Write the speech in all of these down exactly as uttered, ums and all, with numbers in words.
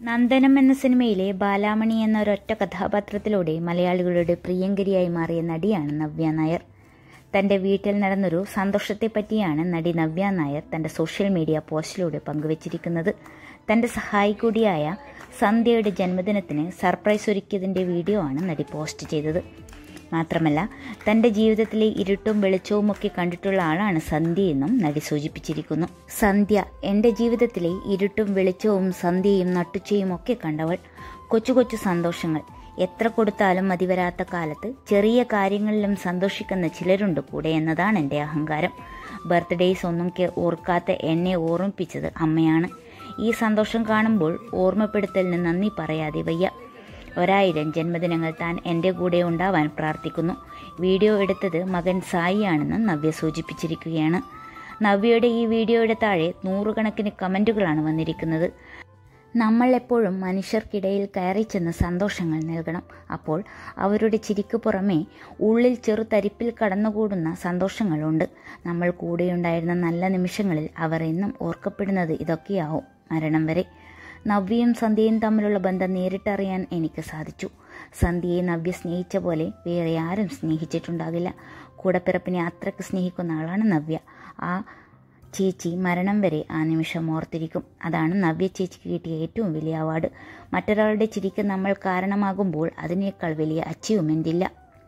നന്ദനം എന്ന സിനിമയിലെ ബാലാമണി എന്ന ഒരൊറ്റ കഥാപാത്രത്തിലൂടെ മലയാളികളുടെ പ്രിയങ്കരിയായി മാറിയ നടിയാണ് നവ്യ നായർ. തന്റെ വീട്ടിൽ നടന്നൊരു സന്തോഷത്തെപ്പറ്റിയാണ് നടി നവ്യ നായർ തന്റെ സോഷ്യൽ മീഡിയ പോസ്റ്റിലൂടെ പങ്കുവച്ചിരിക്കുന്നത്. തന്റെ സഹായി കൂടിയായ സന്ധ്യയുടെ ജന്മദിനത്തിന് സർപ്രൈസ് ഒരുക്കിയതിന്റെ വീഡിയോ ആണ് നടി പോസ്റ്റ് ചെയ്തത്. മാത്രമല്ല, തന്റെ ജീവിതത്തിലെ ഇരുട്ടും വെളിച്ചവും ഒക്കെ കണ്ടിട്ടുള്ള ആളാണ് സന്ധ്യയെന്നും നടി സൂചിപ്പിച്ചിരിക്കുന്നു. സന്ധ്യ എൻ്റെ ജീവിതത്തിലെ ഇരുട്ടും വെളിച്ചവും സന്ധ്യയും നട്ടുച്ചയും ഒക്കെ കണ്ടവൾ. കൊച്ചു കൊച്ചു സന്തോഷങ്ങൾ എത്ര കൊടുത്താലും മതിവരാത്ത കാലത്ത് ചെറിയ കാര്യങ്ങളിലും സന്തോഷിക്കുന്ന ചിലരുണ്ട് കൂടെ എന്നതാണ് എൻ്റെ അഹങ്കാരം. ബർത്ത്ഡേയ്സ് ഒന്നും ഓർക്കാത്ത എന്നെ ഓർമ്മിപ്പിച്ചത് അമ്മയാണ്. ഈ സന്തോഷം കാണുമ്പോൾ ഓർമ്മപ്പെടുത്തലിന് നന്ദി പറയാതെ വയ്യ. ഒരായിരം ജന്മദിനങ്ങൾ താൻ എൻ്റെ കൂടെ ഉണ്ടാവാൻ പ്രാർത്ഥിക്കുന്നു. വീഡിയോ എടുത്തത് മകൻ സായിയാണെന്ന് നവ്യ സൂചിപ്പിച്ചിരിക്കുകയാണ്. നവ്യയുടെ ഈ വീഡിയോയുടെ താഴെ നൂറുകണക്കിന് കമൻറ്റുകളാണ് വന്നിരിക്കുന്നത്. നമ്മൾ എപ്പോഴും മനുഷ്യർക്കിടയിൽ കയറി ചെന്ന് സന്തോഷങ്ങൾ നൽകണം. അപ്പോൾ അവരുടെ ചിരിക്ക് പുറമേ ഉള്ളിൽ ചെറുതരിപ്പിൽ കടന്നുകൂടുന്ന സന്തോഷങ്ങളുണ്ട്. നമ്മൾ കൂടെയുണ്ടായിരുന്ന നല്ല നിമിഷങ്ങളിൽ അവർ എന്നും ഓർക്കപ്പെടുന്നത് ഇതൊക്കെയാവും മരണം വരെ. നവ്യയും സന്ധ്യയും തമ്മിലുള്ള ബന്ധം നേരിട്ടറിയാൻ എനിക്ക് സാധിച്ചു. സന്ധ്യയെ നവ്യ സ്നേഹിച്ച പോലെ വേറെ ആരും സ്നേഹിച്ചിട്ടുണ്ടാകില്ല. കൂടപ്പിറപ്പിനെ അത്രയ്ക്ക് സ്നേഹിക്കുന്ന ആളാണ് നവ്യ. ആ ചേച്ചി മരണം വരെ ആ നിമിഷം ഓർത്തിരിക്കും. അതാണ് നവ്യ ചേച്ചിക്ക് കിട്ടിയ ഏറ്റവും വലിയ അവാർഡ്. മറ്റൊരാളുടെ ചിരിക്ക് നമ്മൾ കാരണമാകുമ്പോൾ അതിനേക്കാൾ വലിയ അച്ചീവ്മെൻ്റ് ഇല്ല.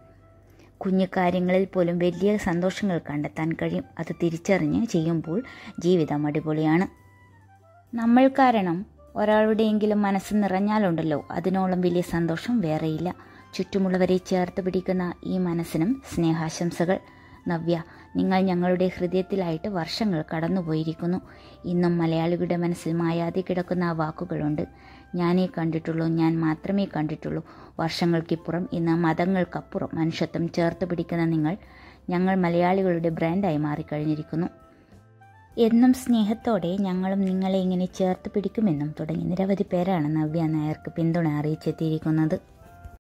കുഞ്ഞു കാര്യങ്ങളിൽ പോലും വലിയ സന്തോഷങ്ങൾ കണ്ടെത്താൻ കഴിയും. അത് തിരിച്ചറിഞ്ഞ് ചെയ്യുമ്പോൾ ജീവിതം അടിപൊളിയാണ്. നമ്മൾ കാരണം ഒരാളുടെയെങ്കിലും മനസ്സ് നിറഞ്ഞാലുണ്ടല്ലോ, അതിനോളം വലിയ സന്തോഷം വേറെയില്ല. ചുറ്റുമുള്ളവരെ ചേർത്ത് പിടിക്കുന്ന ഈ മനസ്സിനും സ്നേഹാശംസകൾ. നവ്യ, നിങ്ങൾ ഞങ്ങളുടെ ഹൃദയത്തിലായിട്ട് വർഷങ്ങൾ കടന്നുപോയിരിക്കുന്നു. ഇന്നും മലയാളികളുടെ മനസ്സിൽ മായാതെ കിടക്കുന്ന ആ വാക്കുകളുണ്ട്. ഞാനേ കണ്ടിട്ടുള്ളൂ, ഞാൻ മാത്രമേ കണ്ടിട്ടുള്ളൂ. വർഷങ്ങൾക്കിപ്പുറം ഇന്ന് മതങ്ങൾക്കപ്പുറം മനുഷ്യത്വം ചേർത്ത് പിടിക്കുന്ന നിങ്ങൾ ഞങ്ങൾ മലയാളികളുടെ ബ്രാൻഡായി മാറിക്കഴിഞ്ഞിരിക്കുന്നു. എന്നും സ്നേഹത്തോടെ ഞങ്ങളും നിങ്ങളെ ഇങ്ങനെ ചേർത്ത് പിടിക്കുമെന്നും തുടങ്ങി നിരവധി പേരാണ് നവ്യ നായർക്ക് പിന്തുണ അറിയിച്ചെത്തിയിരിക്കുന്നത്.